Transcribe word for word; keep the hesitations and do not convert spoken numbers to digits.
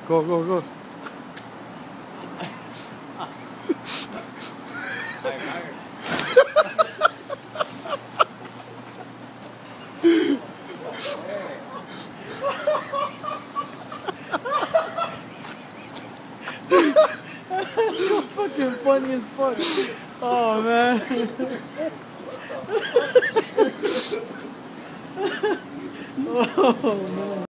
Go, go, go. You're fucking funny as fuck. Oh man. Oh man.